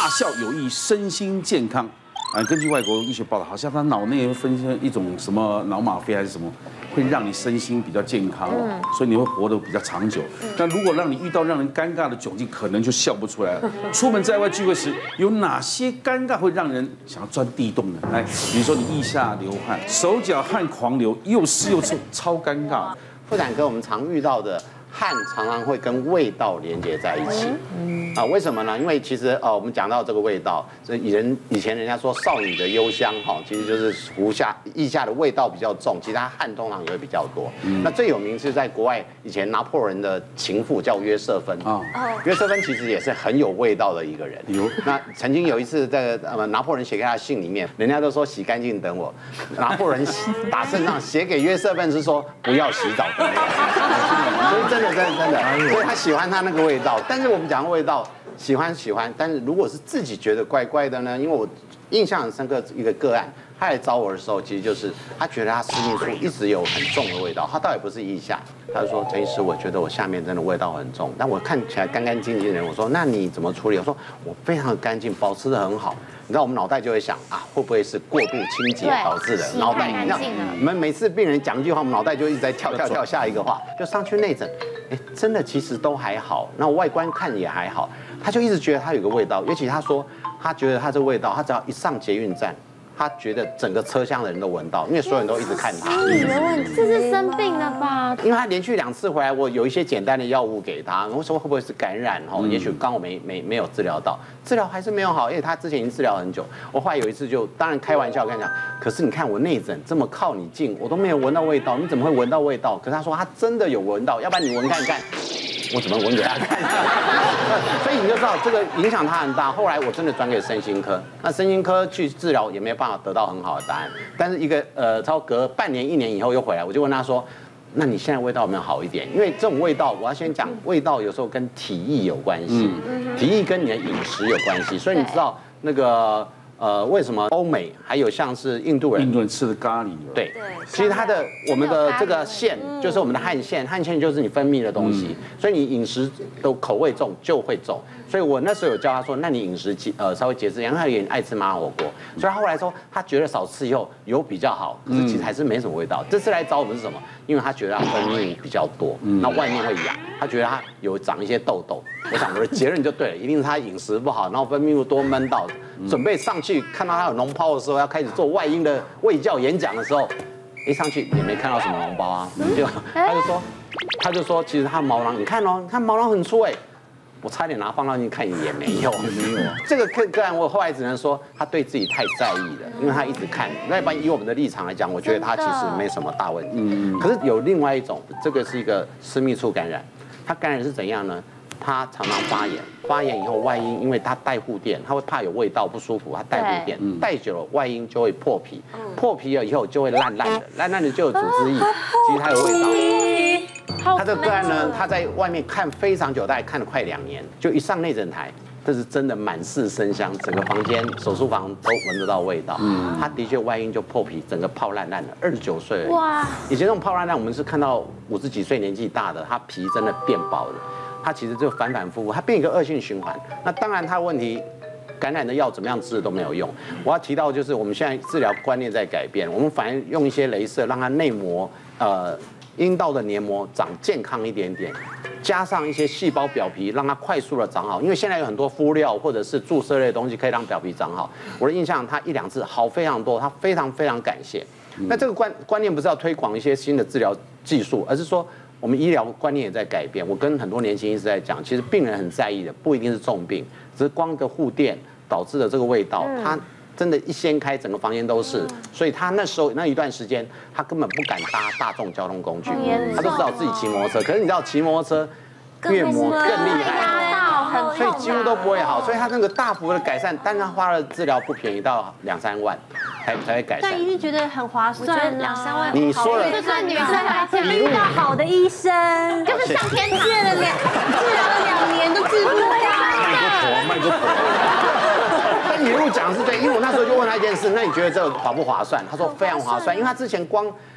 笑有益身心健康。根据外国医学报道，好像它脑内会分泌一种什么脑吗啡还是什么，会让你身心比较健康，所以你会活得比较长久。但如果让你遇到让人尴尬的窘境，可能就笑不出来了。出门在外聚会时，有哪些尴尬会让人想要钻地洞呢？来，比如说你腋下流汗，手脚汗狂流，又湿又臭，超尴尬。 妇产科我们常遇到的汗常常会跟味道连接在一起。为什么呢？因为其实我们讲到这个味道，所以以前人家说少女的幽香其实就是腋下的味道比较重，其他汗通常也会比较多。那最有名是在国外，以前拿破仑的情妇叫约瑟芬约瑟芬其实也是很有味道的一个人。那曾经有一次在拿破仑写给他的信里面，人家都说洗干净等我，拿破仑打胜仗写给约瑟芬是说不要洗澡等我。所以真的，所以他喜欢他那个味道。但是我们讲的味道，喜欢，但是如果是自己觉得怪怪的呢？因为我印象很深刻一个个案，他来找我的时候，其实就是他觉得他私密处一直有很重的味道，他倒也不是腋下，他就说陈医师，我觉得我下面真的味道很重，但我看起来干干净净的人，我说那你怎么处理？我说我非常的干净，保持得很好。你知道我们脑袋就会想会不会是过度清洁导致的？脑袋，我们每次病人讲一句话，我们脑袋就一直在跳下一个话，就上去内诊，真的其实都还好，那外观看也还好，他就一直觉得他有个味道，尤其他说他觉得他这味道，他只要一上捷运站。他觉得整个车厢的人都闻到，因为所有人都一直看他。 心理的问题，这是生病了吧？ 因为他连续2次回来，我有一些简单的药物给他，我说会不会是感染？也许刚好没有治疗到，治疗还是没有好，因为他之前已经治疗很久。我后来有一次就当然开玩笑跟他讲，可是你看我内诊这么靠你近，我都没有闻到味道，你怎么会闻到味道？可是他说他真的有闻到，要不然你闻看看。我怎么闻给他看？所以你就知道这个影响他很大。后来我真的转给身心科，那身心科去治疗也没有办法得到很好的答案。但是超隔半年1年以后又回来，我就问他说：“那你现在味道有没有好一点？”因为这种味道，我要先讲，味道有时候跟体液有关系，体液跟你的饮食有关系。所以你知道那个。为什么欧美还有像是印度人吃的咖喱？ 对，其实我们的这个腺就是我们的汗腺，汗腺就是你分泌的东西，所以你饮食的口味重就会重。所以我那时候有教他说，那你饮食稍微节制，因为他也爱吃麻辣火锅，所以他后来说他觉得少吃以后有比较好，可是其实还是没什么味道。这次来找我们是什么？因为他觉得他分泌比较多，那外面会痒，他觉得他有长一些痘痘。我想我的结论就对了，一定是他饮食不好，然后分泌物多闷到，准备上去看到他有脓泡的时候，要开始做外阴的卫教演讲的时候，一上去也没看到什么脓包啊，他就说其实他毛囊，你看哦，你看毛囊很粗哎。我差点拿放大镜看也没有，这个个案我后来只能说他对自己太在意了，因为他一直看。那一般以我们的立场来讲，我觉得他其实没什么大问题。可是有另外一种，这个是一个私密处感染，它感染是怎样呢？他常常发炎，发炎以后外阴，因为他带护垫，他会怕有味道不舒服，他带护垫，带久了外阴就会破皮，破皮了以后就会烂烂的就有组织液，其实它有味道。他这个个案呢，他在外面看非常久，大概看了快2年，就一上内诊台，这是真的满室生香，整个房间、手术房都闻得到味道。他的确外阴就破皮，整个泡烂的，29岁。哇！以前那种泡烂，我们是看到50几岁年纪大的，他皮真的变薄了。他其实就反复复，他变一个恶性循环。那当然，他的问题。感染的药怎么样治都没有用。我要提到就是我们现在治疗观念在改变，我们反而用一些雷射让它内膜阴道的黏膜长健康一点点，加上一些细胞表皮让它快速的长好。因为现在有很多敷料或者是注射类的东西可以让表皮长好。我的印象他1、2次好非常多，他非常感谢。那这个观念不是要推广一些新的治疗技术，而是说。我们医疗观念也在改变。我跟很多年轻医师在讲，其实病人很在意的不一定是重病，只是光个护垫导致的这个味道，他真的，一掀开整个房间都是。所以他那时候那一段时间，他根本不敢搭大众交通工具，他都只好自己骑摩托车。可是你知道，骑摩托车越磨更厉害，所以几乎都不会好。所以他那个大幅的改善，但他花了治疗不便宜，到2、3万。才会改善， 但一定觉得很划算，我觉得2、3万， 你说了， 就算女生来讲，遇到好的医生，就是上天堂，治疗了2年都治不了， 卖个婆。 但你如果讲的是对，因为我那时候就问他一件事，那你觉得这个划不划算？他说非常划算，因为他之前光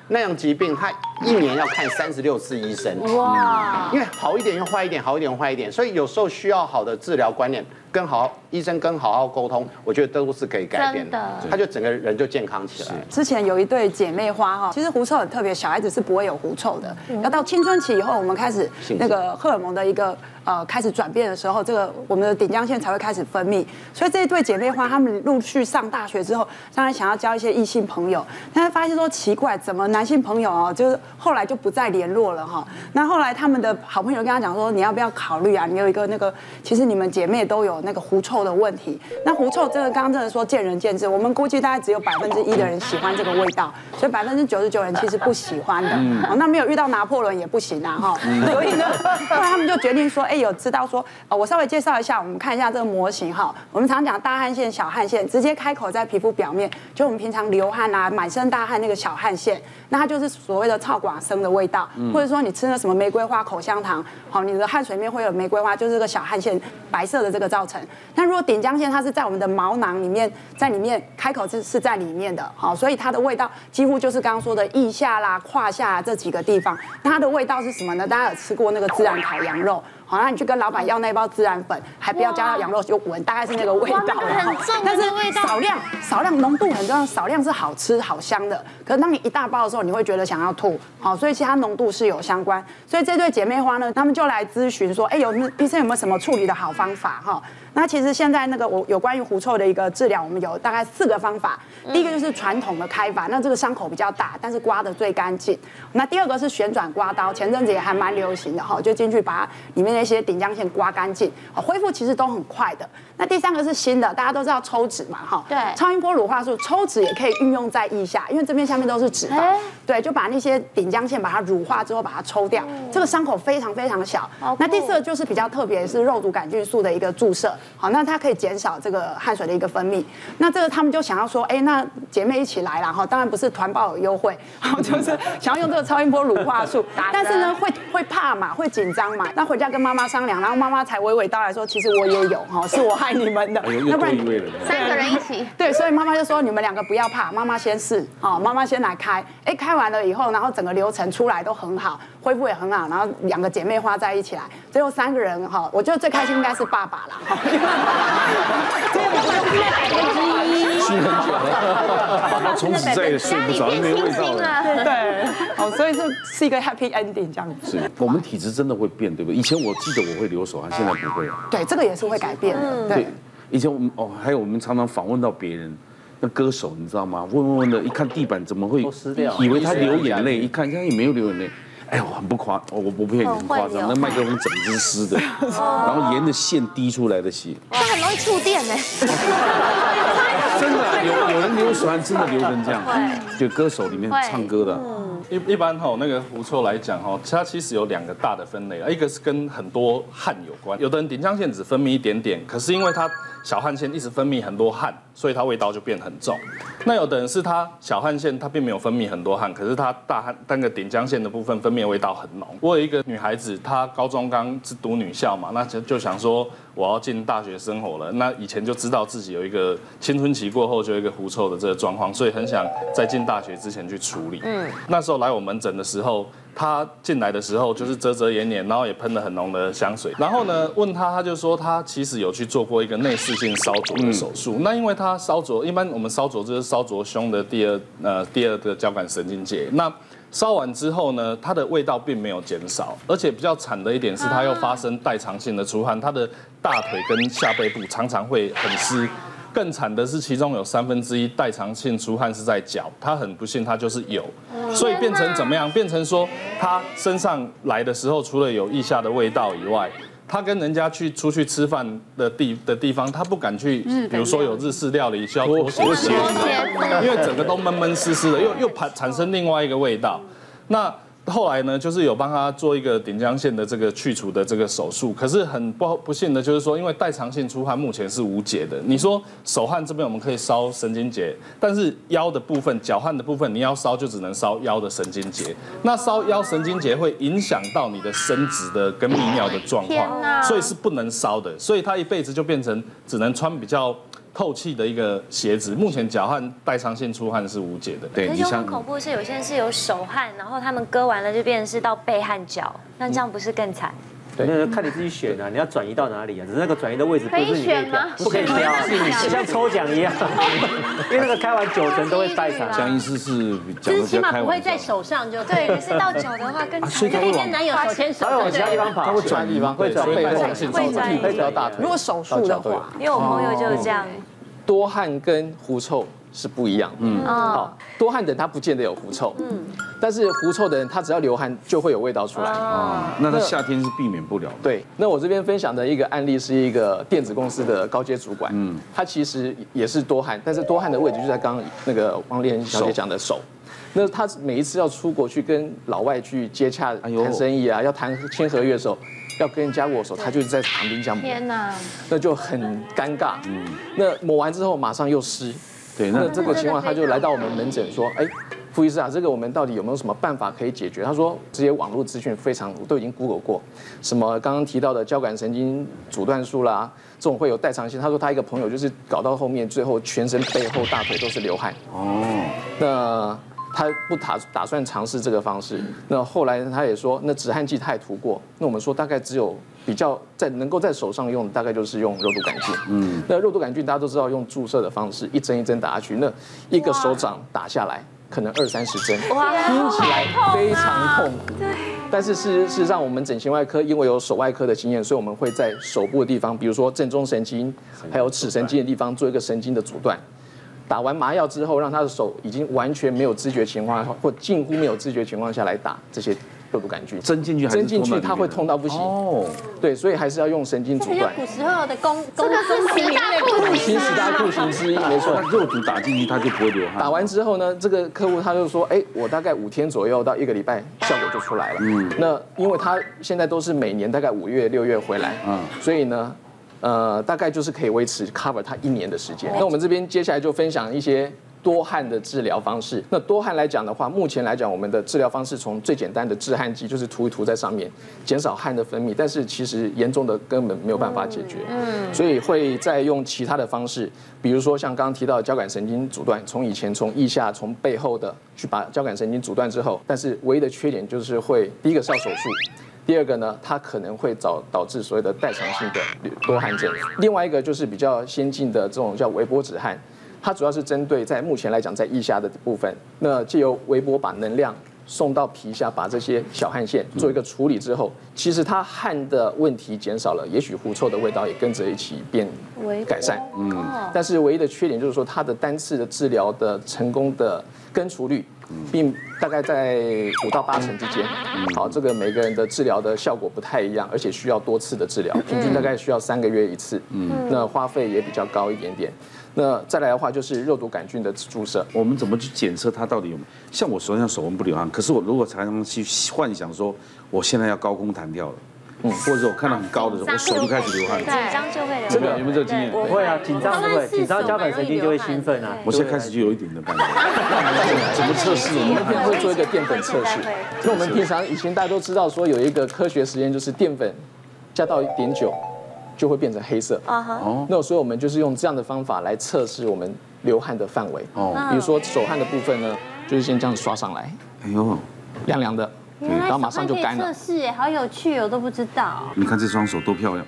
那样疾病，他1年要看36次医生。哇！因为好一点又坏一点，好一点又坏一点，所以有时候需要好的治疗观念，跟医生好好沟通，我觉得都是可以改变的。他就整个人就健康起来。 之前有一对姐妹花哈，其实狐臭很特别，小孩子是不会有狐臭的，要到青春期以后，我们开始那个荷尔蒙的一个开始转变的时候，这个我们的顶浆腺才会开始分泌。所以这一对姐妹花，她们陆续上大学之后，当然想要交一些异性朋友，但是发现说奇怪，怎么男性朋友哦，就是后来就不再联络了哈。那后来他们的好朋友跟她讲说，你要不要考虑啊？你有一个那个，其实你们姐妹都有那个狐臭的问题。那狐臭真的刚刚真的说见仁见智，我们估计大概只有1%的人喜欢这个味道，所以99%人其实不喜欢的。哦，那没有遇到拿破仑也不行啊哈。所以呢，后来他们就决定说，有知道说，我稍微介绍一下，我们看一下这个模型哈。我们常讲大汗腺、小汗腺，直接开口在皮肤表面，就我们平常流汗啊、满身大汗那个小汗腺，那它就是所谓的草寡生的味道，或者说你吃了什么玫瑰花口香糖，好，你的汗水里面会有玫瑰花，就是这个小汗腺白色的这个造成。那如果顶浆腺它是在我们的毛囊里面，在里面开口是在里面的，好，所以它的味道几乎就是刚刚说的腋下啦、胯下这几个地方。那它的味道是什么呢？大家有吃过那个孜然烤羊肉？好，那你去跟老板要那包孜然粉，还不要加到羊肉就闻，大概是那个味道。 很重但是的味道， 少量浓度很重要，少量是好吃好香的。可是当你一大包的时候，你会觉得想要吐。好，所以其他浓度是有相关。所以这对姐妹花呢，她们就来咨询说，医生有没有什么处理的好方法哈？那其实现在那个有关于狐臭的一个治疗，我们有大概4个方法。第一个就是传统的开法，那这个伤口比较大，但是刮得最干净。那第二个是旋转刮刀，前阵子也还蛮流行的哈，就进去把里面那些顶浆腺刮干净，恢复其实都很快的。那第3个是新的，大家都知道抽脂嘛哈， 对， 超音波乳化术抽脂也可以运用在腋下，因为这边下面都是脂肪，对，就把那些顶浆腺把它乳化之后把它抽掉，这个伤口非常非常小。那第4个就是比较特别，是肉毒杆菌素的一个注射，好，那它可以减少这个汗水的一个分泌。那这个他们就想要说，那姐妹一起来啦哈，当然不是团报有优惠，就是想要用这个超音波乳化术，但是呢会怕嘛，会紧张嘛，那回家跟妈妈商量，然后妈妈才娓娓道来说，其实我也有哈，是我害你们的， 要不然3 个人一起， 对，所以妈妈就说你们2个不要怕，妈妈先试，妈妈先来开，开完了以后，然后整个流程出来都很好，恢复也很好，然后2个姐妹花在一起来，最后3个人哈，我觉得最开心应该是爸爸啦，哈， 所以我们是在改变基因， 熏很久了，他从此再也睡不着，没味道了。 对，好，所以是一个 happy ending 这样子。 是我们体质真的会变，对不对？以前我记得我会流手汗，现在不会。 对，这个也是会改变的。对， 以前我们还有我们常常访问到别人。那歌手你知道吗？问的，一看地板怎么会湿掉？ 以为他流眼泪，一看现在也没有流眼泪。我很不夸，我不骗你，很夸张。那麦克风整只湿的，然后沿着线滴出来的血， 这很容易触电呢。 真的有人流手汗，真的流成这样。就歌手里面唱歌的。 一般那个狐臭来讲它其实有2个大的分类，一个是跟很多汗有关，有的人顶浆腺只分泌一点点，可是因为他小汗腺一直分泌很多汗，所以它味道就变很重。那有的人是他小汗腺他并没有分泌很多汗，可是他那个顶浆腺的部分分泌的味道很浓。我有一个女孩子，她高中刚是读女校嘛，那就想说我要进大学生活了，那以前就知道自己有一个青春期过后就有一个狐臭的这个状况，所以很想在进大学之前去处理。那时候来我门诊的时候，他进来的时候就是遮遮掩掩，然后也喷了很浓的香水。然后呢，问他就说他其实有去做过一个内视镜烧灼的手术。那因为他烧灼，一般我们烧灼就是烧灼胸的第二个交感神经节。那烧完之后呢，它的味道并没有减少，而且比较惨的一点是，它又发生代偿性的出汗，它的大腿跟下背部常常会很湿。更惨的是，其中有1/3代偿性出汗是在脚，他很不幸，他就是有，所以变成怎么样？变成说他身上来的时候，除了有腋下的味道以外，他跟人家出去吃饭的地方，他不敢去，比如说有日式料理需要脱鞋，因为整个都闷闷湿湿的，又产生另外一个味道。那后来呢，就是有帮他做一个顶浆腺的这个去除的这个手术，可是很不幸的就是说，因为代偿性出汗目前是无解的。你说手汗这边我们可以烧神经节，但是腰的部分、脚汗的部分，你要烧就只能烧腰的神经节。那烧腰神经节会影响到你的生殖的跟泌尿的状况，所以是不能烧的。所以他一辈子就变成只能穿比较透气的一个鞋子。目前脚汗代偿性出汗是无解的。 对， 可是很恐怖是有些人是有手汗，然后他们割完了就变成是到背和脚，那这样不是更惨？ 对，那看你自己选啊，你要转移到哪里啊？只是那个转移的位置不是你可以选吗挑，不可以挑，像抽奖一样，因为那个开完9成都会代偿。 江医师是讲的比就是起码较开玩笑不会在。手上就对，可是到脚的话更惨。 可以跟男友手牵手， 还有往其他地方跑， 它会转地方，会转背后， 会转大腿。 如果手术的话， 因为我朋友就是这样。 多汗跟狐臭是不一样的。好，多汗的人他不见得有狐臭，但是狐臭的人他只要流汗就会有味道出来。 那他夏天是避免不了的。 对，那我这边分享的一个案例是一个电子公司的高阶主管，他其实也是多汗，但是多汗的位置就在刚刚那个王丽小姐讲的手。那他每一次要出国去跟老外去接洽谈生意啊，要签合约的时候，要跟人家握手，他就是在旁边这样抹， 天哪， 那就很尴尬。那抹完之后马上又湿， 对， 那这个情况他就来到我们门诊说，哎，傅医师啊，这个我们到底有没有什么办法可以解决？他说这些网络资讯非常，我都已经 Google 过，什么刚刚提到的交感神经阻断术啦，这种会有代偿性。他说他一个朋友就是搞到后面，最后全身背后大腿都是流汗。那他不打算尝试这个方式。那后来他也说，那止汗剂他也涂过。那我们说大概只有比较能够在手上用，大概就是用肉毒杆菌。那肉毒杆菌大家都知道用注射的方式，一针一针打下去，那一个手掌打下来可能20-30针，听起来非常痛。对。但是事实上，我们整形外科因为有手外科的经验，所以我们会在手部的地方，比如说正中神经，还有尺神经的地方做一个神经的阻断。打完麻药之后，让他的手已经完全没有知觉情况下，或近乎没有知觉情况下来打这些肉毒杆菌， 针进去它会痛到不行。哦，对，所以还是要用神经阻断。 古时候的这个是10大酷刑， 新10大酷刑之一，没错。 那肉毒打进去，它就不会流汗。 打完之后呢，这个客户他就说，哎，我大概5天左右到1个礼拜，效果就出来了。那因为他现在都是每年大概5月、6月回来，所以呢。大概就是可以维持 cover 它1年的时间。那我们这边接下来就分享一些多汗的治疗方式。那多汗来讲的话，目前来讲，我们的治疗方式从最简单的止汗剂，就是涂一涂在上面，减少汗的分泌，但是其实严重的根本没有办法解决。所以会再用其他的方式，比如说像刚刚提到的交感神经阻断，从腋下、从背后的去把交感神经阻断之后，但是唯一的缺点就是会第一个是要手术。第二个呢，它可能会导致所谓的代偿性的多汗症。另外一个就是比较先进的这种叫微波止汗，它主要是针对在目前来讲在腋下的部分，那借由微波把能量送到皮下，把这些小汗腺做一个处理之后，其实它汗的问题减少了，也许狐臭的味道也跟着一起变改善。但是唯一的缺点就是说，它的单次的治疗的成功的根除率。并大概在5到8成之间。好，这个每个人的治疗的效果不太一样，而且需要多次的治疗，平均大概需要3个月1次。那花费也比较高一点点。那再来的话就是肉毒杆菌的注射。 我们怎么去检测它到底有没有？像我手上手纹不流汗，可是我如果常常去幻想说我现在要高空弹跳了。或者我看到很高的时候，我手就开始流汗， 紧张就会流汗。 这个有没有这个经验？ 我会啊，紧张会，紧张交感神经就会兴奋啊。 我现在开始就有一点的感觉。怎么测试？ 我们会做一个淀粉测试。那我们平常以前大家都知道说有一个科学实验，就是淀粉加到1点9就会变成黑色。那所以我们就是用这样的方法来测试我们流汗的范围。比如说手汗的部分呢，就是先这样刷上来，哎呦，凉凉的。然后马上就干了。 测试哎，好有趣哦，都不知道。 你看这双手多漂亮。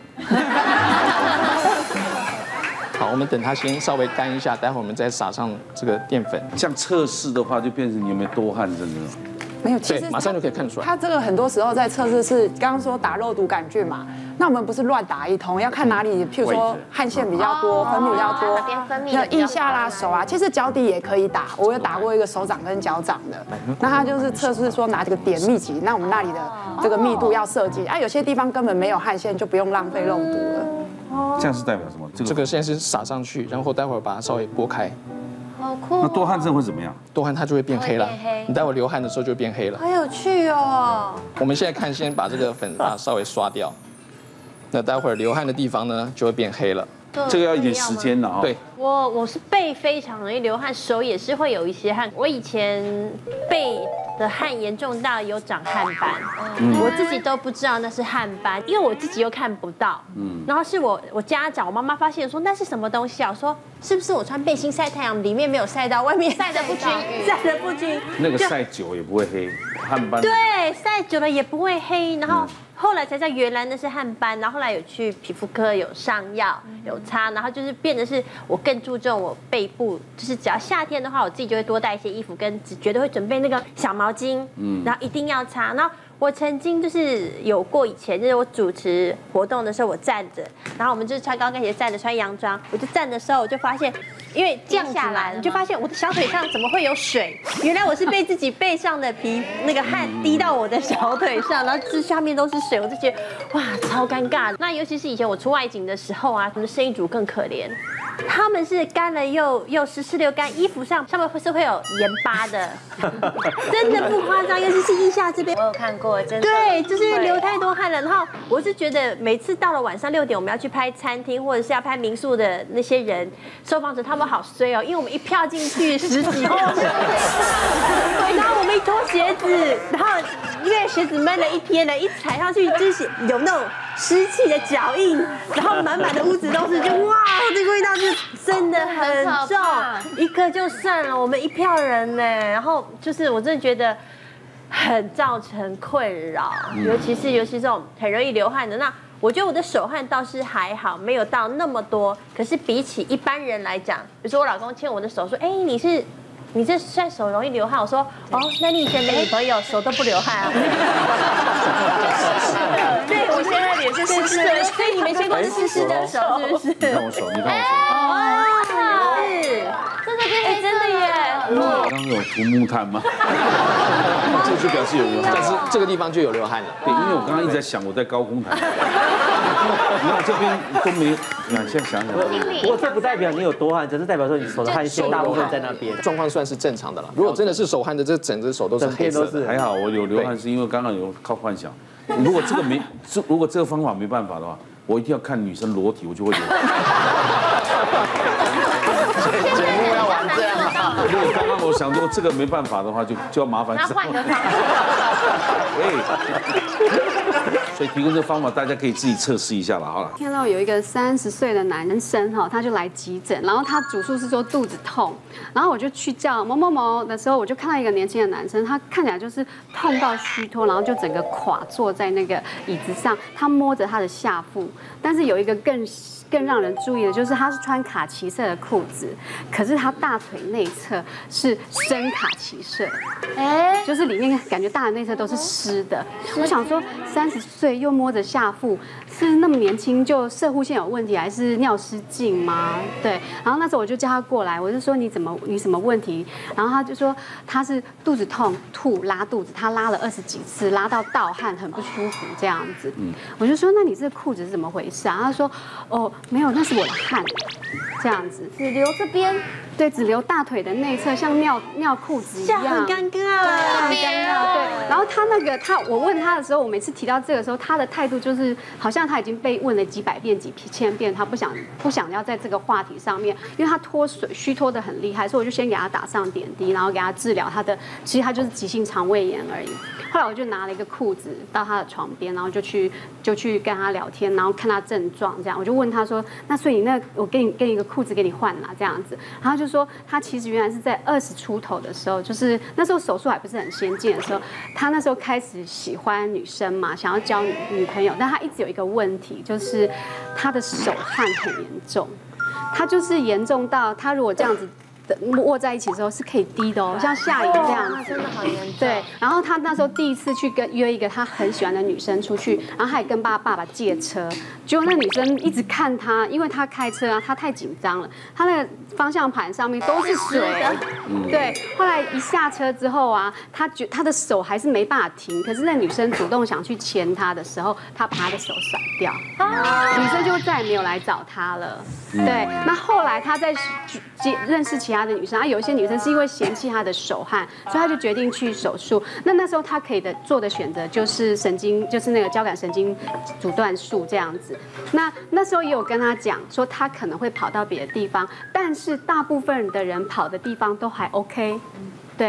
好，我们等它先稍微干一下，待会我们再撒上这个淀粉。 这样测试的话，就变成你有没有多汗，真的。 没有，其实马上就可以看出来。 它这个很多时候在测试是刚刚说打肉毒杆菌嘛，那我们不是乱打一通，要看哪里，譬如说汗腺比较多，分泌比较多，那腋下啦、手啊，其实脚底也可以打。我有打过一个手掌跟脚掌的，那它就是测试说拿这个点密集，那我们那里的这个密度要设计啊，有些地方根本没有汗腺，就不用浪费肉毒了。 这样是代表什么？ 这个现在是撒上去，然后待会儿把它稍微拨开。 好酷！ 那多汗症会怎么样？ 多汗它就会变黑了。你待会流汗的时候就会变黑了。 好有趣哦！ 我们现在看，先把这个粉把它稍微刷掉。那待会儿流汗的地方呢，就会变黑了。 这个要一点时间的哈。 对， 我是背非常容易流汗，手也是会有一些汗。我以前背的汗严重到有长汗斑，我自己都不知道那是汗斑，因为我自己又看不到。然后是我家长，我妈妈发现说那是什么东西啊？我说是不是我穿背心晒太阳，里面没有晒到，外面晒得不均匀， 晒得不均。 那个晒久也不会黑，汗斑。 对，晒久了也不会黑，然后。后来才知道原来那是汗斑，然后后来有去皮肤科有上药有擦，然后就是变得是我更注重我背部，就是只要夏天的话，我自己就会多带一些衣服，跟绝对会准备那个小毛巾，然后一定要擦。然后我曾经就是有过以前就是我主持活动的时候，我站着，然后我们就是穿高跟鞋站着穿洋装，我就站的时候我就发现。因为降下来，你就发现我的小腿上怎么会有水？原来我是被自己背上的那个汗滴到我的小腿上，然后这下面都是水，我就觉得哇，超尴尬。那尤其是以前我出外景的时候啊，我们的生意组更可怜，他们是干了又湿，湿了又干，衣服上面是会有盐巴的，真的不夸张，尤其是腋下这边， 我有看过，真的。 对，就是因为流太多汗了。然后我是觉得每次到了晚上6点，我们要去拍餐厅或者是要拍民宿的那些人，受访者他们好衰哦，因为我们一票进去10几号，然后我们一脱鞋子，然后因为鞋子闷了一天了，一踩上去就是有那种湿气的脚印，然后满满的屋子都是，就哇，这个味道就真的很重，一个就算了，我们一票人呢，然后就是我真的觉得很造成困扰，尤其是这种很容易流汗的那。我觉得我的手汗倒是还好，没有到那么多。可是比起一般人来讲，比如说我老公牵我的手说：“哎，你这算手容易流汗。”我说：“哦，那你以前没女朋友手都不流汗啊？”对，我现在脸是湿湿的，所以你们牵过湿湿的手是不是？ 你看我手，你看我手。 哦，是，真的变黑真的耶。 刚刚有涂木炭吗？这就表示有流汗， 但是这个地方就有流汗了。 对，因为我刚刚一直在想我在高空弹，你看我这边都没，你看现在想想， 不过这不代表你有多汗，只是代表说你手的汗腺大部分在那边， 状况算是正常的了。如果真的是手汗的，这整只手都是黑色的。 还好我有流汗，是因为刚刚有靠幻想。如果这个方法没办法的话，我一定要看女生裸体，我就会流汗。 节目要玩这样啊！ 如果刚刚我想说这个没办法的话，就要麻烦。 那换个方法。 所以提供这个方法，大家可以自己测试一下了，好了。 看到有一个30岁的男生哈，他就来急诊，然后他主诉是说肚子痛，然后我就去叫某某某的时候，我就看到一个年轻的男生，他看起来就是痛到虚脱，然后就整个垮坐在那个椅子上，他摸着他的下腹，但是有一个更让人注意的就是他是穿卡其色的裤子，可是他大腿内侧是深卡其色，就是里面感觉大的内侧都是湿的。我想说30岁又摸着下腹，是那么年轻就射护腺有问题，还是尿失禁吗？对，然后那时候我就叫他过来，我就说你什么问题？然后他就说他是肚子痛、吐、拉肚子，他拉了20几次，拉到盗汗，很不舒服这样子。我就说那你这裤子是怎么回事啊？他说哦。没有，那是我的汗，这样子只留这边， 对，只留大腿的内侧，像尿裤子一样， 很尴尬， 很尴尬。对，然后我问他的时候，我每次提到这个时候，他的态度就是好像他已经被问了几百遍、几千遍，他不想要在这个话题上面，因为他脱水虚脱的很厉害，所以我就先给他打上点滴，然后给他治疗其实他就是急性肠胃炎而已。后来我就拿了一个裤子到他的床边，然后就去跟他聊天，然后看他症状这样，我就问他说。那所以我给你一个裤子给你换啦，这样子，然后就说他其实原来是在20出头的时候，就是那时候手术还不是很先进的时候，他那时候开始喜欢女生嘛，想要交女朋友，但他一直有一个问题，就是他的手汗很严重，他就是严重到他如果这样子。握在一起的时候是可以滴的哦，像下雨这样子， 真的好严重。 对，然后他那时候第一次去约一个他很喜欢的女生出去，然后他也跟爸爸借车，结果那女生一直看他，因为他开车啊，他太紧张了，他那个方向盘上面都是水。对，后来一下车之后啊，他的手还是没办法停，可是那女生主动想去牵他的时候，他把他的手甩掉，女生就再也没有来找他了。对，那后来他在认识其他的女生，有一些女生是因为嫌弃她的手汗，所以她就决定去手术。那时候她可以做的选择就是就是那个交感神经阻断术这样子。那时候也有跟她讲说，她可能会跑到别的地方，但是大部分的人跑的地方都还 OK。对，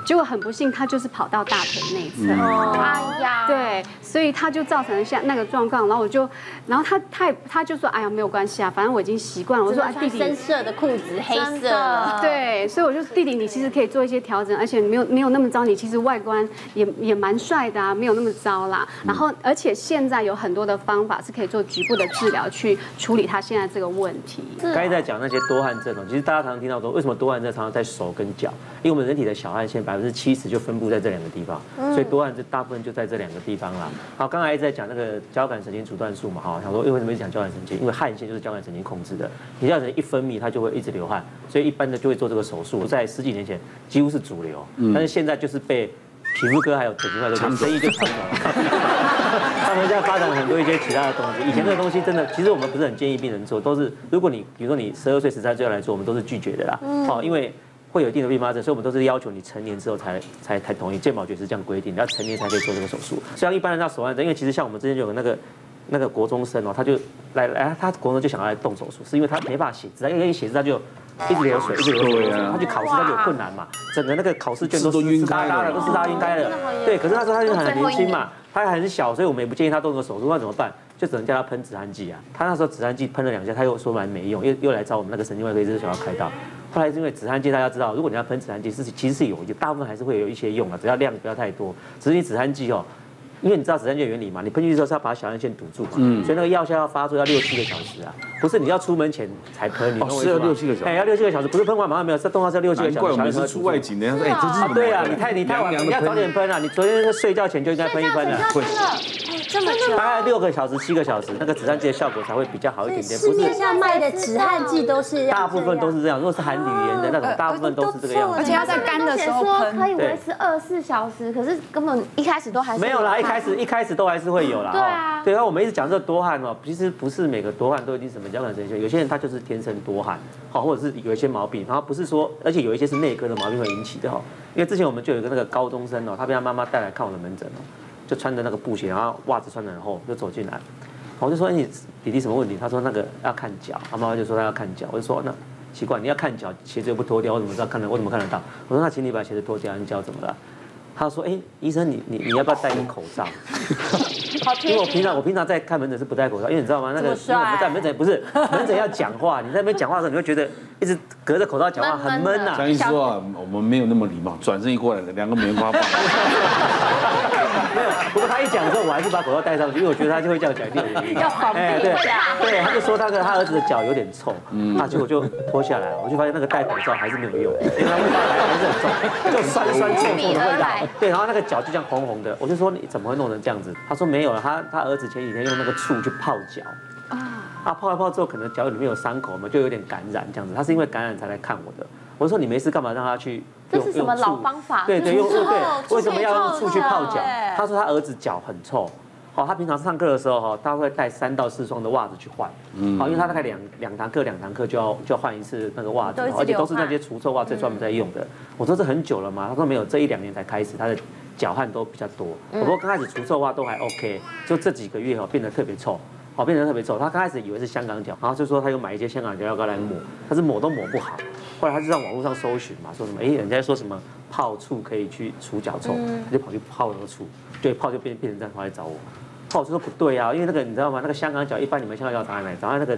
结果很不幸，他就是跑到大腿内侧。 哎呀， 对，所以他就造成了像那个状况。然后他就说，哎呀，没有关系啊，反正我已经习惯了。我说，弟弟， 深色的裤子，黑色的。 对，所以我就弟弟，你其实可以做一些调整，而且没有那么糟，你其实外观也蛮帅的啊，没有那么糟啦。然后而且现在有很多的方法是可以做局部的治疗去处理他现在这个问题。 刚才在讲那些多汗症哦，其实大家常常听到说，为什么多汗症常常在手跟脚？因为我们人体的小汗腺70%就分布在这2个地方，所以多汗症大部分就在这2个地方啦。好，刚才一直在讲那个交感神经阻断术嘛，哈，想说为什么一直讲交感神经？因为汗腺就是交感神经控制的，你交感神经一分泌，它就会一直流汗，所以一般的就会做这个手术，在10几年前几乎是主流，但是现在就是被皮肤科还有整形外科生意就抢走了。他们现在发展了很多一些其他的东西，以前这个东西真的，其实我们不是很建议病人做，都是如果你比如说你12岁、13岁要来做，我们都是拒绝的啦，因为会有一定的并发症，所以我们都是要求你成年之后才同意，健保局是这样规定，你要成年才可以做这个手术。像一般人要手汗症，因为其实像我们之前就有那个国中生哦，他就他国中就想要来动手术，是因为他没办法写字，因为一写字他就一直流水，他去考试他就有困难嘛，整个那个考试卷都晕开了，都是他晕开了。对，可是那时候他就很年轻嘛，他还很小，所以我们也不建议他动这个手术，那怎么办？就只能叫他喷止汗剂啊。他那时候止汗剂喷了2下，他又说完没用，又来找我们那个神经外科医生想要开刀。后来因为止汗剂，大家知道，如果你要喷止汗剂，其实是有，大部分还是会有一些用的，只要量不要太多。只是你止汗剂哦，因为你知道止汗剂的原理嘛，你喷进去之后是要把小汗腺堵住嘛，所以那个药效要发作要6、7个小时啊，不是你要出门前才喷，你懂我意思吗？是要6、7个小时，要6、7个小时，不是喷完马上没有，这动画是要6、7个小时。难怪我们是出外景的，哎，这是对啊，你太晚，你要早点喷啊，你昨天睡觉前就应该喷一喷了。 这么久， 大概6个小时、7个小时，那个止汗剂的效果才会比较好一点点。 市面上卖的止汗剂都是大部分都是这样，如果是含铝盐的那种，大部分都是这个样子。 而且要在干的时候喷， 可以维持24小时，可是根本一开始都还是没有啦，一开始都还是会有啦。 对啊， 对，然后我们一直讲这个多汗哦，其实不是每个多汗都一定什么交感神经，有些人他就是天生多汗，好，或者是有一些毛病，然后不是说，而且有一些是内科的毛病会引起的哈。因为之前我们就有一个那个高中生哦，他被他妈妈带来看我的门诊哦。就穿着那个布鞋，然后袜子穿得很厚，就走进来。我就说：“你弟弟什么问题？”他说：“那个要看脚。”他妈妈就说：“他要看脚。”我就说：“那奇怪，你要看脚，鞋子又不脱掉，我怎么知道看得？我怎么看得到？”我说：“那请你把鞋子脱掉，你脚怎么了？”他说：“哎，医生，你要不要戴个口罩？”因为我平常在看门诊是不戴口罩，因为你知道吗？那个因为我们在门诊不是门诊要讲话，你在那边讲话的时候，你会觉得一直隔着口罩讲话很闷呐。 张医师说啊，我们没有那么礼貌，转身一过来，2个棉花棒。 没有，不过他一讲之后，我还是把口罩戴上去，因为我觉得他就会这样讲，一定有原因。 要防备一下。 对，他就说他儿子的脚有点臭，结果就脱下来，我就发现那个戴口罩还是没有用，因为他味道还是很重，就酸臭的味道。对，然后那个脚就这样红红的，我就说你怎么会弄成这样子？他说没有了，他儿子前几天用那个醋去泡脚。泡了泡之后，可能脚里面有伤口嘛，就有点感染这样子。他是因为感染才来看我的。我说你没事干嘛让他去？ 这是什么老方法？ 对，为什么要用醋去泡脚？他说他儿子脚很臭，他平常上课的时候他会带3到4双的袜子去换，因为他大概两堂课就要换一次那个袜子，而且都是那些除臭袜最专门在用的。我说这很久了吗？他说没有，这1、2年才开始，他的脚汗都比较多。不过刚开始除臭袜都还 OK， 就这几个月变得特别臭。变得特别臭。他刚开始以为是香港脚，然后就说他又买一些香港脚药膏来抹，但是抹都抹不好。后来他就在网络上搜寻嘛，说什么人家说什么泡醋可以去除脚臭，他就跑去泡那个醋，对，泡就变成这样，跑来找我。泡我就说不对啊，因为那个你知道吗？那个香港脚一般你们香港脚长在哪里？长在那个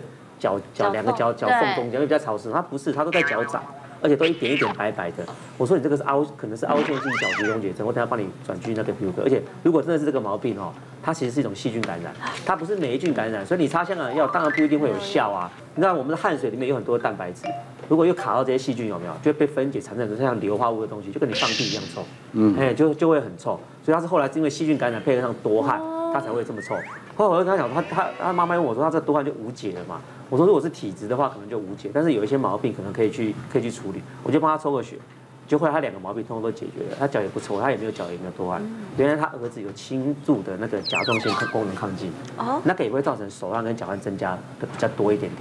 2个脚缝中间，因为比较潮湿。它不是，它都在脚掌。而且都一点一点白白的。我说你这个是可能是凹陷性角质溶解症，我等下帮你转去那个皮肤科。而且如果真的是这个毛病它其实是一种细菌感染，它不是霉菌感染，所以你擦香港药当然不一定会有效啊。你知道我们的汗水里面有很多蛋白质，如果又卡到这些细菌有没有，就会被分解产生像硫化物的东西，就跟你放屁一样臭，就会很臭。所以他是后来是因为细菌感染配合上多汗，他才会这么臭。后来我就跟他讲，他妈妈问我说，他这多汗就无解了嘛？我说如果是体质的话，可能就无解，但是有一些毛病可能可以去处理，我就帮他抽个血。就后来他2个毛病通通都解决了，他脚也不臭，他也没有脚也没有多汗。原来他儿子有轻度的那个甲状腺功能亢进，那个也会造成手汗跟脚汗增加的比较多一点点，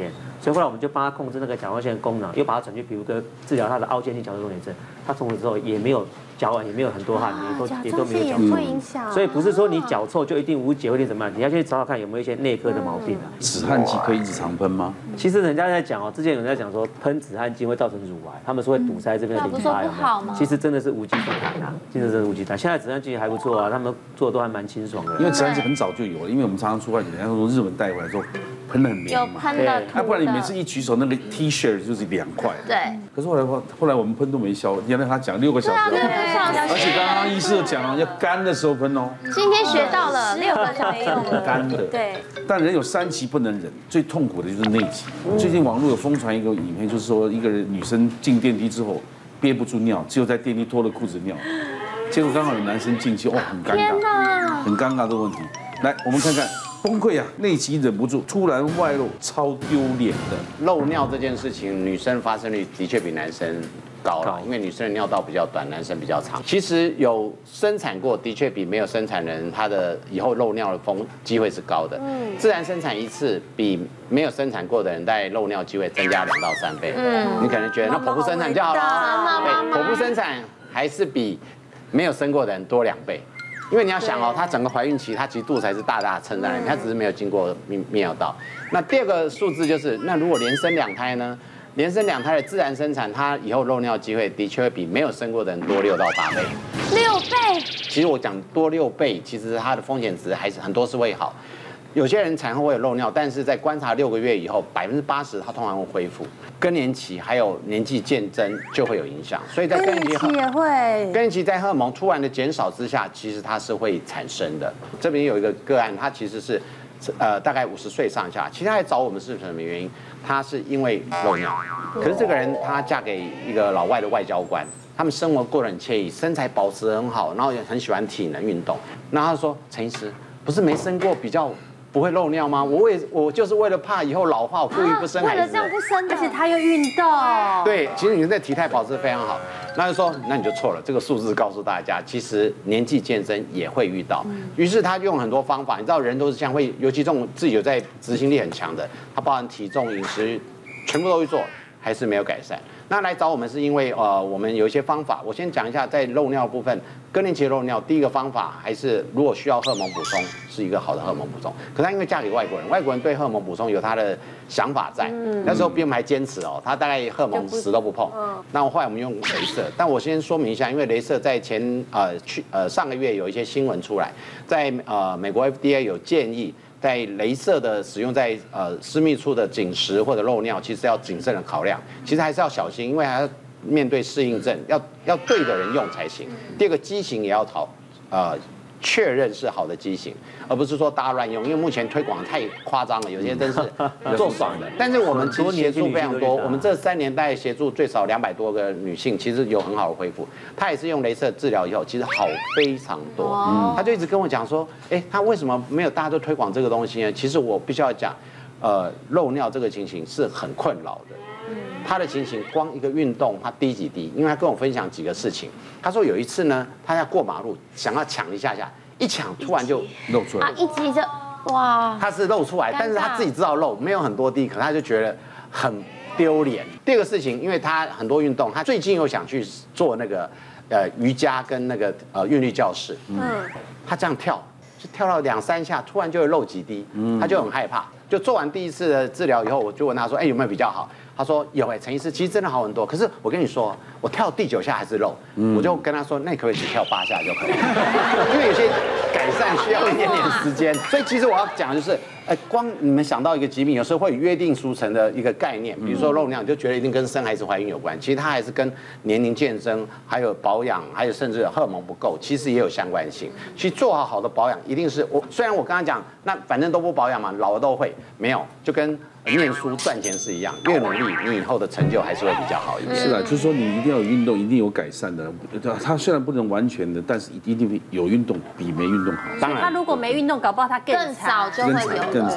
所以后来我们就帮他控制那个甲状腺的功能，又把它转去皮肤科治疗他的凹陷性角质松弛症。他从此之后也没有脚腕，也没有很多汗，也都没有脚臭。 会影响。 所以不是说你脚臭就一定无解或者怎么样，你要去找找看有没有一些内科的毛病啊。 止汗剂可以一直常喷吗？ 其实人家在讲哦，之前有人在讲说喷止汗剂会造成乳癌，他们说会堵塞这边的淋巴，有没有？其实真的是无稽之谈啊，真的是无稽之谈。现在止汗剂还不错啊，他们做的都还蛮清爽的。 因为止汗剂很早就有了，因为我们常常出外景，人家说日本带回来之后喷得很绵嘛， 喷的， 不然你每次一举手那个 T 恤就是2块。 对。 可是后来我们喷都没效，原来他讲6个小时，而且刚刚医师讲要干的时候喷哦。 今天学到了6个小时干的。 对。 但人有3期不能忍，最痛苦的就是内期。最近网络有疯传一个影片，就是说一个女生进电梯之后憋不住尿，只有在电梯脱了裤子尿，结果刚好有男生进去，哦，很尴尬，很尴尬的问题。来，我们看看。崩溃啊！内期忍不住，突然外露，超丢脸的。 漏尿这件事情，女生发生率的确比男生高了，因为女生的尿道比较短，男生比较长。其实有生产过，的确比没有生产人，他的以后漏尿的机会是高的。自然生产一次比没有生产过的人，大概漏尿机会增加2到3倍。你可能觉得那剖腹生产就好了，对，剖腹生产还是比没有生过的人多2倍。因为你要想哦，她整个怀孕期，她其实肚子还是大大撑在那里，她只是没有经过泌尿道。那第2个数字就是，那如果连生2胎呢？连生2胎的自然生产，她以后漏尿机会的确会比没有生过的人多6到8倍。 6倍？ 其实我讲多6倍，其实它的风险值还是很多是会好。有些人产后会有漏尿，但是在观察6个月以后，80%它通常会恢复。更年期还有年纪渐增就会有影响，所以在更年期也会。 更年期在荷尔蒙突然的减少之下，其实它是会产生的。这边有一个个案，他其实是大概50岁上下，其实他来找我们是什么原因？他是因为漏尿，可是这个人她嫁给一个老外的外交官。他们生活过得很惬意，身材保持很好，然后也很喜欢体能运动。那他说：“陈医师，不是没生过比较不会漏尿吗？我就是为了怕以后老化，我故意不生孩子。为了这样不生， 而且他又运动。 对，其实你的体态保持非常好。那就说，那你就错了。这个数字告诉大家，其实年纪渐增也会遇到。于是他用很多方法，你知道人都是这样，会尤其这种自己有在执行力很强的，他包含体重、饮食，全部都去做，还是没有改善。那来找我们是因为我们有一些方法，我先讲一下在漏尿部分，更年期漏尿，第一个方法还是如果需要荷尔蒙补充，是一个好的荷尔蒙补充。可他因为嫁给外国人，外国人对荷尔蒙补充有他的想法在，那时候比我们还坚持哦，他大概荷尔蒙死都不碰。那后来我们用雷射，但我先说明一下，因为雷射在上个月有一些新闻出来，在美国 FDA 有建议。在雷射的使用在私密处的紧实或者漏尿，其实要谨慎的考量，其实还是要小心，因为还要面对适应症，要对的人用才行。第2个机型也要确认是好的机型，而不是说大家乱用，因为目前推广太夸张了，有些真是做爽的。但是我们其实协助非常多，我们这3年代协助最少200多个女性，其实有很好的恢复。她也是用雷射治疗以后，其实好非常多。她就一直跟我讲说，她为什么没有大家都推广这个东西呢？其实我必须要讲，漏尿这个情形是很困扰的。他的情形，光一个运动，他滴几滴，因为他跟我分享几个事情。他说有一次呢，他要过马路，想要抢一下下，一抢突然就漏出来， 一挤就哇， 他是漏出来，但是他自己知道漏，没有很多滴，可他就觉得很丢脸。第2个事情，因为他很多运动，他最近又想去做那个瑜伽跟那个韵律教室，他这样跳，就跳到2、3下，突然就会漏几滴，他就很害怕。就做完第1次的治疗以后，我就问他说：“有没有比较好？”他说有陈医师，其实真的好很多。可是我跟你说，我跳第9下还是漏，我就跟他说，那你可不可以只跳8下就可以？因为有些改善需要一点点时间。所以其实我要讲的就是，光你们想到一个疾病，有时候会约定俗成的一个概念，比如说漏尿，你就觉得一定跟生孩子、怀孕有关。其实它还是跟年龄渐增，还有保养，还有甚至荷尔蒙不够，其实也有相关性。去做好的保养，一定是虽然我刚刚讲，那反正都不保养嘛，老了都会没有，就跟念书赚钱是一样，越努力，你以后的成就还是会比较好一点。 是啊，就是说你一定要有运动，一定有改善的。它虽然不能完全的，但是一定有运动比没运动好。 当然，他如果没运动，搞不好他更早就会有更惨。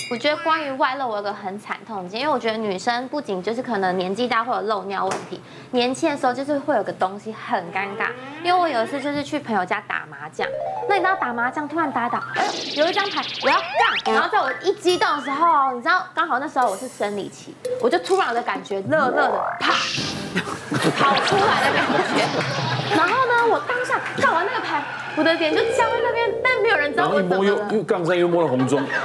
我觉得关于外露，我有个很惨痛的经验，因为我觉得女生不仅就是可能年纪大会有漏尿问题，年轻的时候就是会有个东西很尴尬。因为我有一次就是去朋友家打麻将，那你知道打麻将突然打一打，哎，有一张牌我要杠，然后在我一激动的时候，你知道刚好那时候我是生理期，我就突然有的感觉热热的啪跑出来的感觉，然后呢，我当下干完那个牌。我的脸就僵在那边，但没有人知道我怎么了。 又杠上又摸了红中， 有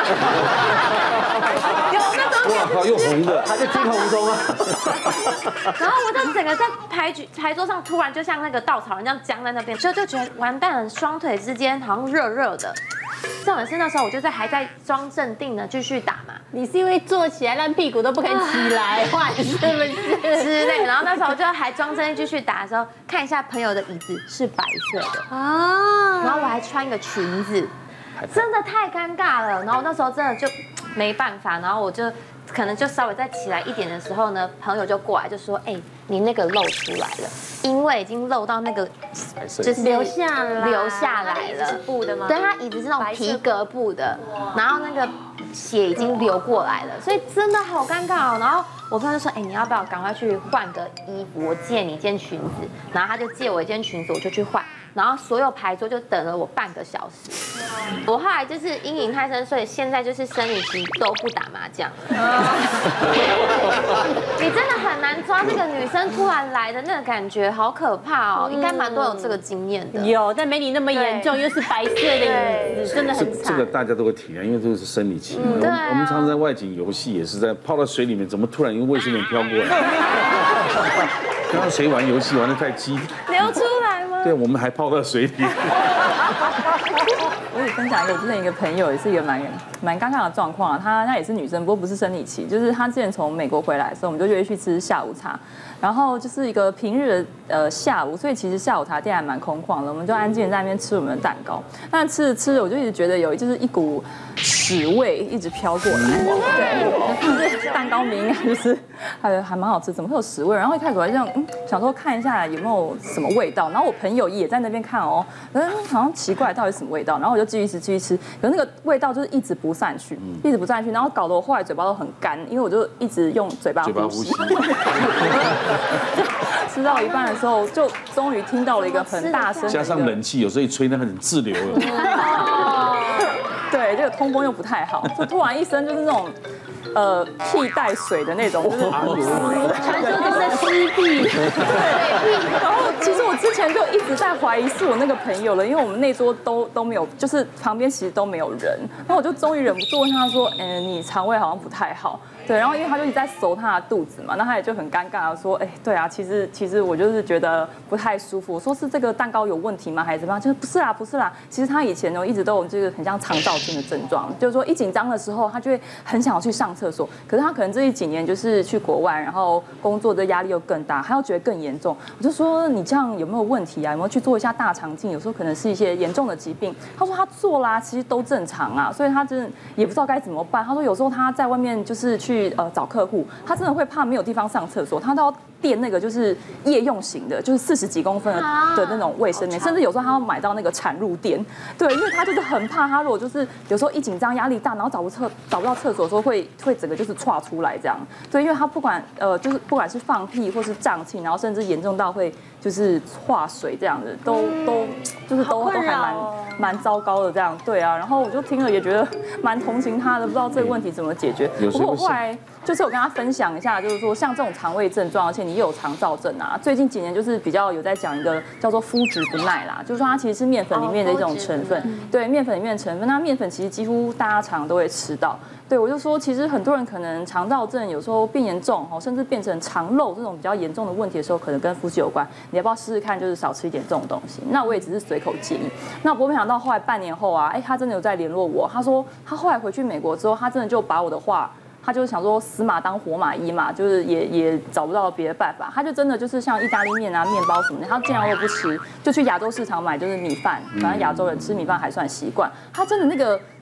那种哇靠，又红的， 他就金红中啊。 然后我就整个在牌桌上突然就像那个稻草人这样僵在那边，就觉得完蛋了，双腿之间好像热热的。重点是那时候我就还在装镇定的继续打嘛。 你是因为坐起来烂屁股都不肯起来换，是不是？ 之类的。然后那时候我就还装镇定继续打的时候，看一下朋友的椅子是白色的啊，然后我还穿一个裙子，真的太尴尬了。然后那时候真的就没办法，然后我就可能就稍微再起来一点的时候呢，朋友就过来就说：“哎，你那个露出来了，因为已经露到那个就是流下来了。” 是布的吗？ 对，他椅子是那种皮革布的，然后那个血已经流过来了，所以真的好尴尬哦。然后我朋友就说：“哎，你要不要赶快去换个衣服？我借你一件裙子。”然后他就借我一件裙子，我就去换。然后所有牌桌就等了我半个小时。我后来就是阴影太深，所以现在就是生理期都不打麻将。你真的很难抓这个女生突然来的那个感觉，好可怕哦！应该蛮多有这个经验的。 有，但没你那么严重，又是白色的椅子，真的很惨。 这个大家都会体验，因为这个是生理期。我们常常在外景游戏也是在泡到水里面，怎么突然一个卫生棉飘过来？刚刚谁玩游戏玩得太激， 流出来吗？ 对，我们还泡到水里。 我也分享一个，我之前一个朋友也是一个蛮尴尬的状况啊，她也是女生，不过不是生理期，就是她之前从美国回来的时候，我们就约去吃下午茶，然后就是一个平日的下午，所以其实下午茶店还蛮空旷的，我们就安静在那边吃我们的蛋糕，但吃着我就一直觉得就是一股屎味一直飘过来，对，蛋糕名应该就是还蛮好吃，怎么会有屎味？然后一开始我这样想说看一下有没有什么味道，然后我朋友也在那边看哦，好像奇怪到底什么味道，然后我就继续吃，可是那个味道就是一直不散去，然后搞得我后来嘴巴都很干，因为我就一直用嘴巴呼吸。吃到一半的时候，就终于听到了一个很大声， 加上冷气，有时候一吹那很自流了。 对，这个通风又不太好，就突然一声就是那种屁带水的那种，就是传说中的湿屁。 对，然后其实我之前就一直在怀疑是我那个朋友了，因为我们那桌都没有，就是旁边其实都没有人，然后我就终于忍不住问他说：“你肠胃好像不太好。”对，然后因为他就一直在搜他的肚子嘛，那他也就很尴尬的说：“对啊，其实我就是觉得不太舒服。”我说是这个蛋糕有问题吗？还是怎么样？就是不是啦。其实他以前呢一直都有这个很像肠躁症的症状，就是说一紧张的时候，他就会很想要去上厕所。可是他可能这几年就是去国外，然后工作的压力又更大，他又觉得更严重。我就说你这样有没有问题啊？有没有去做一下大肠镜？有时候可能是一些严重的疾病。他说他做啦，其实都正常啊，所以他真的也不知道该怎么办。他说有时候他在外面就是去找客户，他真的会怕没有地方上厕所，他都要垫那个就是夜用型的，就是40几公分的那种卫生棉，甚至有时候他要买到那个产入垫，对，因为他就是很怕他如果就是有时候一紧张压力大，然后找不到厕所的时候会整个就是岔出来这样，对，因为他不管是放屁或是胀气，然后甚至严重到会就是化水这样子，都还蛮糟糕的这样，对啊，然后我就听了也觉得蛮同情他的，不知道这个问题怎么解决。不过我后来就是我跟他分享一下，就是说像这种肠胃症状，而且你又有肠躁症啊，最近几年就是比较有在讲一个叫做麸质不耐啦，就是说它其实是面粉里面的一种成分，对，面粉里面的成分，那面粉其实几乎大家常都会吃到。对，我就说，其实很多人可能肠躁症有时候变严重，甚至变成肠漏这种比较严重的问题的时候，可能跟麸质有关。你要不要试试看，就是少吃一点这种东西？那我也只是随口建议。那我没想到后来半年后啊，他真的有在联络我。他说他后来回去美国之后，他真的就把我的话。他就是想说死马当活马医嘛，就是也找不到别的办法，他就真的就是像意大利面啊、面包什么的，他尽量都不吃，就去亚洲市场买就是米饭，反正亚洲人吃米饭还算习惯。他真的那个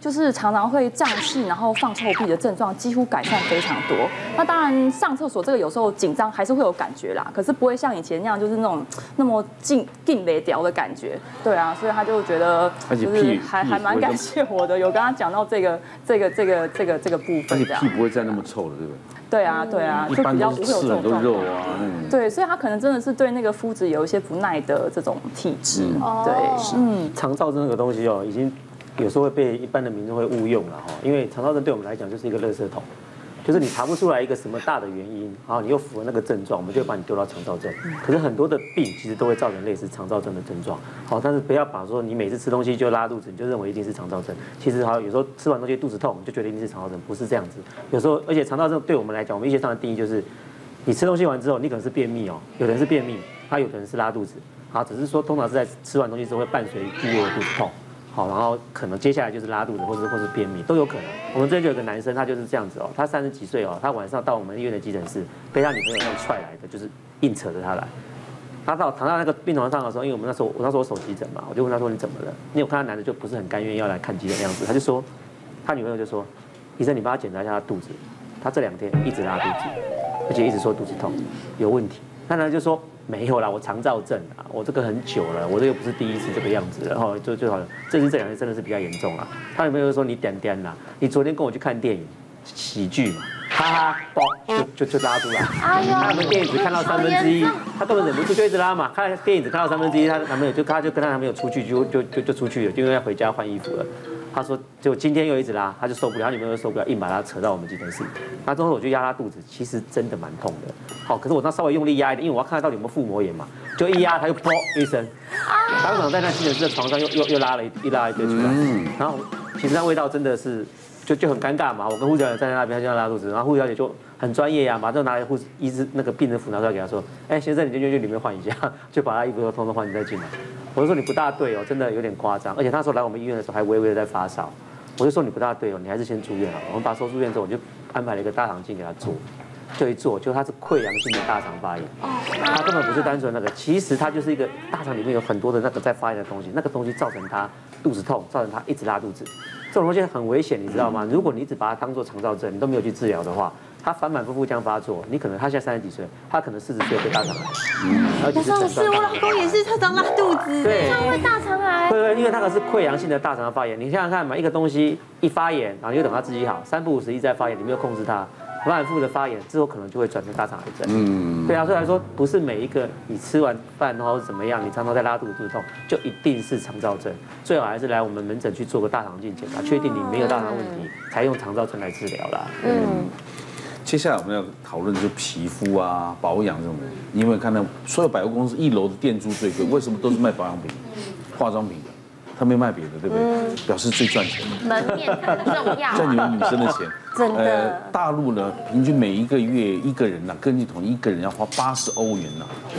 就是常常会胀气，然后放臭屁的症状几乎改善非常多。那当然上厕所这个有时候紧张还是会有感觉啦，可是不会像以前那样就是那么劲没掉的感觉。对啊，所以他就觉得就是还蛮感谢我的，有跟他讲到这个部分。 而且屁不会再那么臭了，对不对？ 对啊，对啊， 一般都是吃很多肉啊， 对，所以他可能真的是对那个肤质有一些不耐的这种体质。对， 肠燥症这个东西已经有时候会被一般的民众会误用了哈，因为肠燥症对我们来讲就是一个垃圾桶，就是你查不出来一个什么大的原因，然后你又符合那个症状，我们就会把你丢到肠燥症。可是很多的病其实都会造成类似肠燥症的症状，好，但是不要把说你每次吃东西就拉肚子，你就认为一定是肠燥症。其实有时候吃完东西肚子痛，就觉得一定是肠燥症，不是这样子。有时候，而且肠燥症对我们来讲，我们医学上的定义就是，你吃东西完之后，你可能是便秘有的人是便秘，有的人是拉肚子，好，只是说通常是在吃完东西之后会伴随剧烈的肚子痛。好，然后可能接下来就是拉肚子，或是便秘都有可能。我们这边就有个男生，他就是这样子他30几岁他晚上到我们医院的急诊室，被他女朋友踹来的，就是硬扯着他来。他躺到那个病床上的时候，因为我那时候我手急诊嘛，我就问他说你怎么了？因为我看他男的就不是很甘愿要来看急诊的样子，他就说，他女朋友就说，医生你帮他检查一下他肚子，他这2天一直拉肚子，而且一直说肚子痛，有问题。那男的就说。没有啦，我肠燥症啊，我这个很久了，我这又不是第一次这个样子了，然后就好像这2天真的是比较严重啊。他有没有说你点啦？你昨天跟我去看电影，喜剧嘛，哈哈，爆就拉出来。哎呀，他们电影只看到1/3，他根本忍不住就一直拉嘛。看电影只看到1/3，他男朋友他就跟他男朋友出去就出去了，就因为要回家换衣服了。他说，就今天又一直拉，他就受不了，他女朋友受不了，硬把他扯到我们急诊室。那之后我就压他肚子，其实真的蛮痛的。好，可是我那稍微用力压一点，因为我要看他到底有没有腹膜炎嘛，就一压他就啵一声，他可能在那急诊室的床上又拉了一堆出来。然后其实那味道真的是就很尴尬嘛。我跟护士小姐站在那边，他就要拉肚子，然后护士小姐就很专业呀，马上拿来医师那个病人服拿出来给他说，先生你就去里面换一下，就把他衣服都通通换，你再进来。我就说你不大对真的有点夸张，而且他那时候来我们医院的时候还微微的在发烧，我就说你不大对你还是先住院好了。我们把他收住院之后，我就安排了一个大肠镜给他做，就一做，就他是溃疡性的大肠发炎，他根本不是单纯那个，其实他就是一个大肠里面有很多的那个在发炎的东西，那个东西造成他肚子痛，造成他一直拉肚子，这种东西很危险，你知道吗？如果你一直把它当做肠燥症，你都没有去治疗的话。他反复这样发作，你可能他现在30几岁，他可能40岁被大肠癌。 我说是我老公也是常常拉肚子， 对， 常会大肠癌。 对，因为那个是溃疡性的大肠发炎。你想想看嘛，一个东西一发炎，然后又等它自己好，3不5时一再发炎，你没有控制它，反复的发炎之后，可能就会转成大肠癌症。对啊，所以来说，不是每一个你吃完饭然后怎么样，你常常在拉肚子、肚子痛，就一定是肠燥症。最好还是来我们门诊去做个大肠镜检查，确定你没有大肠问题，才用肠燥症来治疗啦。 接下来我们要讨论就是皮肤啊、保养这种的。你有没有看到所有百货公司1楼的店租最贵？为什么都是卖保养品、化妆品的？他没卖别的，对不对？表示最赚钱。 门面很重要。 赚你们女生的钱。 真的。 大陆呢，平均每一个月一个人根据统计，一个人要花80欧元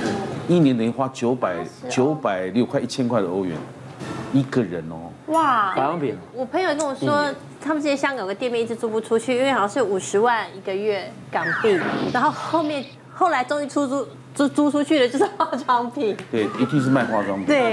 1年等于花960快1000块的欧元，一个人哇， 保养品。 我朋友跟我说，他们之前香港有个店面一直租不出去，因为好像是50万1个月港币，然后后来终于租出去的就是化妆品。 对，一定是卖化妆品。 对。